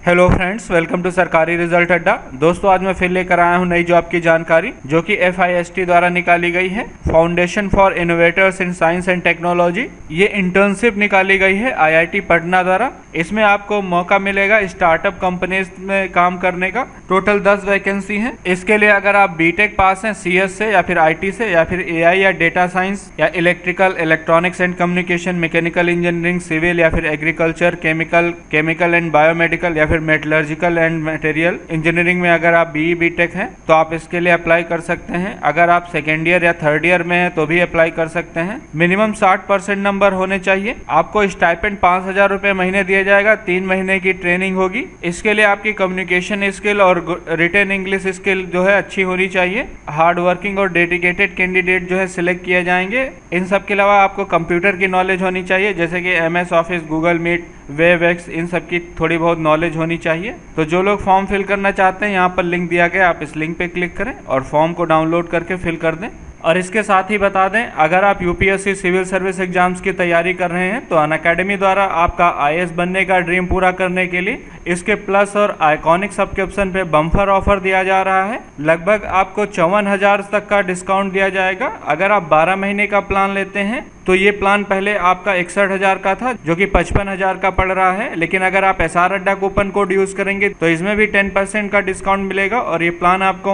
Hello friends, welcome to Sarkari result Adda. दोस्तों, आज मैं फिर लेकर आया हूं नई जॉब की जानकारी जो कि FIST द्वारा निकाली गई है, foundation for innovators in science and technology. ये इंटर्नशिप निकाली गई है IIT पटना द्वारा। इसमें आपको मौका मिलेगा स्टार्टअप कंपनीज में काम करने का। टोटल 10 वैकेंसी हैं। इसके लिए अगर आप बीटेक पास हैं CS से या फिर IT से या फिर AI या डेटा साइंस या electrical, electronics and communication, mechanical engineering, civil या फिर एग्रीकल्चर, केमिकल एंड बायोमेडिकल या फिर मेटलर्जिकल एंड मटेरियल इंजीनियरिंग में अगर आप BE BTech हैं तो आप इसके लिए अप्लाई कर सकते हैं। अगर आप सेकेंड ईयर या थर्ड ईयर में हैं तो भी अप्लाई कर सकते हैं। मिनिमम 60% नंबर होने चाहिए। आपको स्टाइपेंड 5,000 रुपये महीने दिया जाएगा। 3 महीने की ट्रेनिंग होगी। इसके लिए आपकी कम्युनिकेशन स्किल और रिटन इंग्लिश स्किल जो है अच्छी होनी चाहिए। हार्ड वर्किंग और डेडिकेटेड कैंडिडेट जो है सिलेक्ट किए जाएंगे। इन सब के अलावा आपको कंप्यूटर की नॉलेज होनी चाहिए, जैसे कि MS office, Google meet, WebEx, इन सब की थोड़ी बहुत नॉलेज होनी चाहिए। तो जो लोग फॉर्म फिल करना चाहते हैं, यहाँ पर लिंक दिया गया, आप इस लिंक पे क्लिक करें और फॉर्म को डाउनलोड करके फिल कर दें। और इसके साथ ही बता दें, अगर आप UPSC सिविल सर्विस एग्जाम्स की तैयारी कर रहे हैं तो अनअकैडमी द्वारा आपका IAS बनने का ड्रीम पूरा करने के लिए इसके प्लस और आइकॉनिक सब्सक्रिप्शन पे बम्पर ऑफर दिया जा रहा है। लगभग आपको 54,000 तक का डिस्काउंट दिया जाएगा। अगर आप 12 महीने का प्लान लेते हैं तो ये प्लान पहले आपका 61,000 का था, जो कि 55,000 का पड़ रहा है। लेकिन अगर आप SR Adda coupon code use करेंगे तो इसमें भी 10% का डिस्काउंट मिलेगा और ये प्लान आपको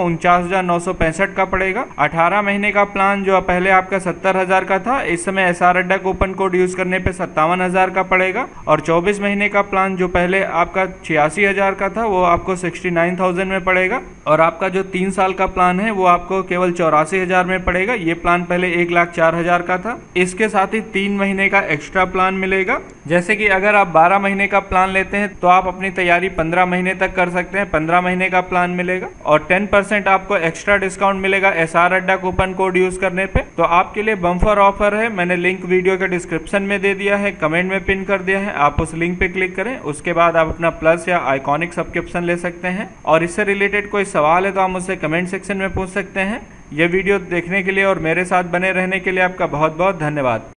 49,965 का पड़ेगा। 18 महीने का प्लान जो पहले आपका 70,000 का था, इस समय SR Adda coupon code use करने पे 57,000 का पड़ेगा। और 24 महीने का प्लान जो पहले आपका 86,000 का था, वो आपको 69,000 में पड़ेगा। और आपका जो 3 साल का प्लान है वो आपको केवल 84,000 में पड़ेगा। ये प्लान पहले 1,04,000 का था। इसके साथ ही 3 महीने का एक्स्ट्रा प्लान मिलेगा। जैसे कि अगर आप 12 महीने का प्लान लेते हैं तो आप अपनी तैयारी 15 महीने तक कर सकते हैं। 15 महीने का प्लान मिलेगा और 10% आपको एक्स्ट्रा डिस्काउंट मिलेगा SR Adda coupon code use करने पे। तो आपके लिए बम्पर ऑफर है। मैंने लिंक वीडियो के डिस्क्रिप्शन में दे दिया है, कमेंट में पिन कर दिया है। आप उस लिंक पे क्लिक करें, उसके बाद आप अपना प्लस या आइकॉनिक सब्सक्रिप्शन ले सकते हैं। और इससे रिलेटेड कोई सवाल है तो आप मुझसे कमेंट सेक्शन में पूछ सकते हैं। ये वीडियो देखने के लिए और मेरे साथ बने रहने के लिए आपका बहुत बहुत धन्यवाद।